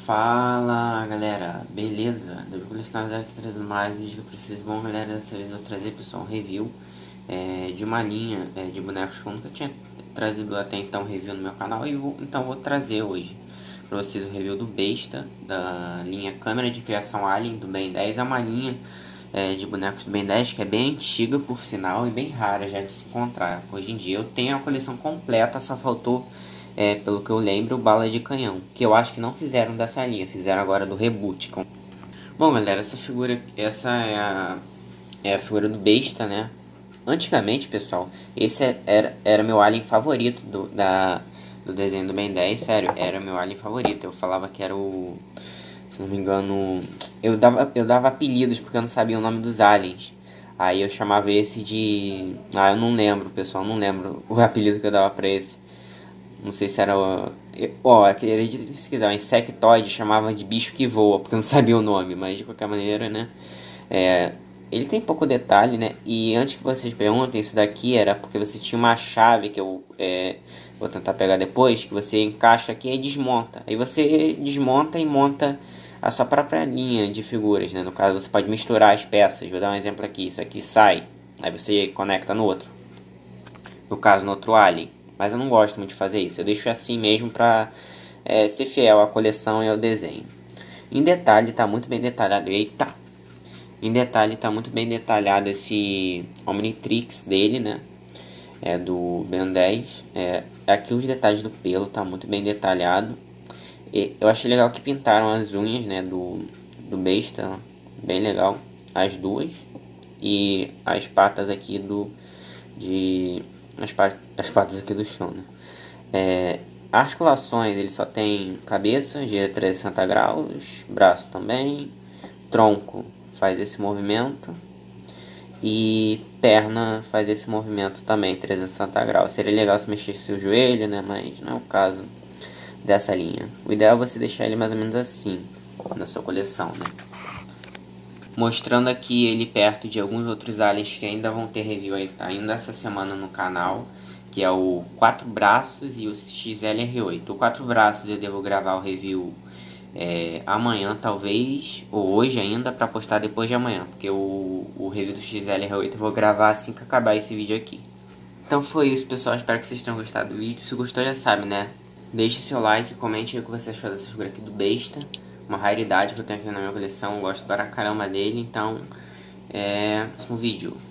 Fala galera, beleza? Devo colecionar aqui trazendo mais vídeo que eu preciso. Bom galera, dessa vez eu vou trazer pessoal um review de uma linha de bonecos que eu nunca tinha trazido até então review no meu canal. Então vou trazer hoje para vocês o review do Besta, da linha Câmera de Criação Alien do Ben 10. É uma linha de bonecos do Ben 10 que é bem antiga por sinal e bem rara já de se encontrar. Hoje em dia eu tenho a coleção completa, só faltou pelo que eu lembro, bala de canhão, que eu acho que não fizeram dessa linha, fizeram agora do Reboot. Bom galera, essa é a figura do Besta, né? Antigamente, pessoal, esse era meu alien favorito do desenho do Ben 10, sério, era meu alien favorito. Eu falava que era o, se não me engano, eu dava apelidos porque eu não sabia o nome dos aliens. Aí eu chamava esse de, eu não lembro, pessoal, não lembro o apelido que eu dava pra esse. Não sei se era aquele se quiser, um insectoide, chamava de bicho que voa, porque eu não sabia o nome, mas de qualquer maneira, né? Ele tem pouco detalhe, né? E antes que vocês perguntem, isso daqui era porque você tinha uma chave que eu vou tentar pegar depois, que você encaixa aqui e desmonta. Aí você desmonta e monta a sua própria linha de figuras, né? No caso, você pode misturar as peças. Vou dar um exemplo aqui. Isso aqui sai, aí você conecta no outro. No caso, no outro alien. Mas eu não gosto muito de fazer isso. Eu deixo assim mesmo pra ser fiel à coleção e ao desenho. Em detalhe, tá muito bem detalhado. Eita! Em detalhe, tá muito bem detalhado esse Omnitrix dele, né? Do Ben 10. Aqui os detalhes do pelo tá muito bem detalhado. Eu achei legal que pintaram as unhas, né? Do Besta. Bem legal. As duas. E as patas aqui as patas aqui do chão, né? Articulações, ele só tem cabeça, gira 360 graus, braço também, tronco faz esse movimento e perna faz esse movimento também, 360 graus. Seria legal se mexesse o joelho, né? Mas não é o caso dessa linha. O ideal é você deixar ele mais ou menos assim na sua coleção, né? Mostrando aqui ele perto de alguns outros aliens que ainda vão ter review ainda essa semana no canal, que é o 4 braços e o XLR8. O 4 braços eu devo gravar o review amanhã talvez, ou hoje ainda, para postar depois de amanhã, porque o review do XLR8 eu vou gravar assim que acabar esse vídeo aqui. Então foi isso, pessoal, espero que vocês tenham gostado do vídeo. Se gostou, já sabe, né? Deixe seu like, comente aí o que você achou dessa figura aqui do Besta, uma raridade que eu tenho aqui na minha coleção, eu gosto para caramba dele. Então, próximo vídeo.